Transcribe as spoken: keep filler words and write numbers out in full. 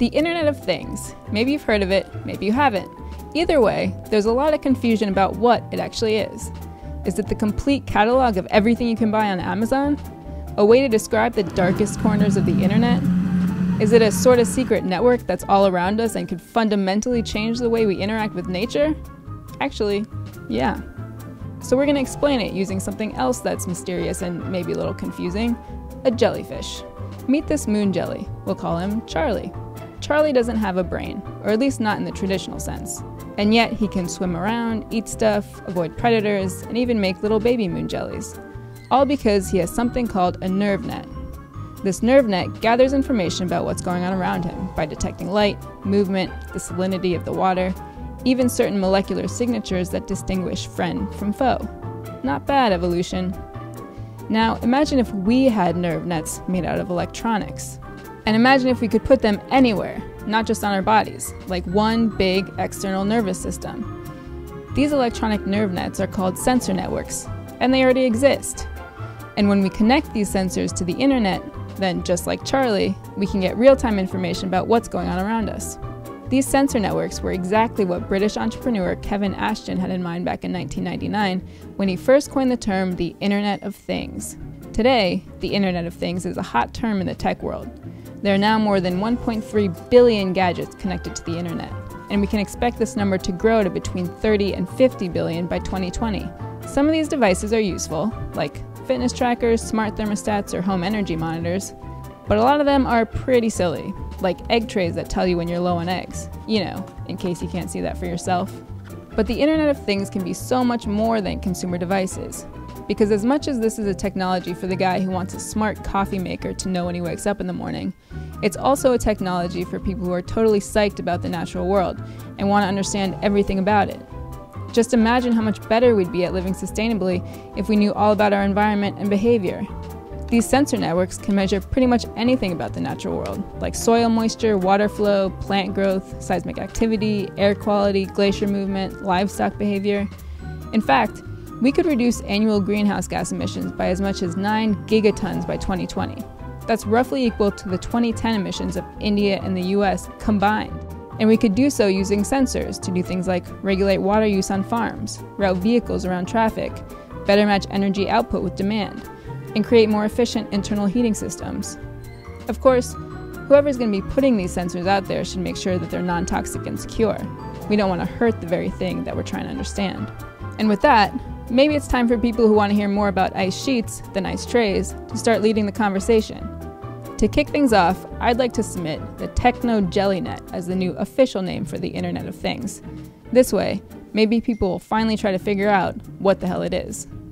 The Internet of Things. Maybe you've heard of it, maybe you haven't. Either way, there's a lot of confusion about what it actually is. Is it the complete catalog of everything you can buy on Amazon? A way to describe the darkest corners of the internet? Is it a sort of secret network that's all around us and could fundamentally change the way we interact with nature? Actually, yeah. So we're going to explain it using something else that's mysterious and maybe a little confusing, a jellyfish. Meet this moon jelly. We'll call him Charlie. Charlie doesn't have a brain, or at least not in the traditional sense. And yet he can swim around, eat stuff, avoid predators, and even make little baby moon jellies. All because he has something called a nerve net. This nerve net gathers information about what's going on around him by detecting light, movement, the salinity of the water, even certain molecular signatures that distinguish friend from foe. Not bad, evolution. Now, imagine if we had nerve nets made out of electronics. And imagine if we could put them anywhere, not just on our bodies, like one big external nervous system. These electronic nerve nets are called sensor networks, and they already exist. And when we connect these sensors to the internet, then just like Charlie, we can get real-time information about what's going on around us. These sensor networks were exactly what British entrepreneur Kevin Ashton had in mind back in nineteen ninety-nine when he first coined the term the Internet of Things. Today, the Internet of Things is a hot term in the tech world. There are now more than one point three billion gadgets connected to the internet, and we can expect this number to grow to between thirty and fifty billion by twenty twenty. Some of these devices are useful, like fitness trackers, smart thermostats, or home energy monitors, but a lot of them are pretty silly, like egg trays that tell you when you're low on eggs, you know, in case you can't see that for yourself. But the Internet of Things can be so much more than consumer devices. Because as much as this is a technology for the guy who wants a smart coffee maker to know when he wakes up in the morning, it's also a technology for people who are totally psyched about the natural world and want to understand everything about it. Just imagine how much better we'd be at living sustainably if we knew all about our environment and behavior. These sensor networks can measure pretty much anything about the natural world, like soil moisture, water flow, plant growth, seismic activity, air quality, glacier movement, livestock behavior. In fact, we could reduce annual greenhouse gas emissions by as much as nine gigatons by twenty twenty. That's roughly equal to the twenty ten emissions of India and the U S combined. And we could do so using sensors to do things like regulate water use on farms, route vehicles around traffic, better match energy output with demand, and create more efficient internal heating systems. Of course, whoever's going to be putting these sensors out there should make sure that they're non-toxic and secure. We don't want to hurt the very thing that we're trying to understand. And with that, maybe it's time for people who want to hear more about ice sheets than ice trays to start leading the conversation. To kick things off, I'd like to submit the Techno JellyNet as the new official name for the Internet of Things. This way, maybe people will finally try to figure out what the hell it is.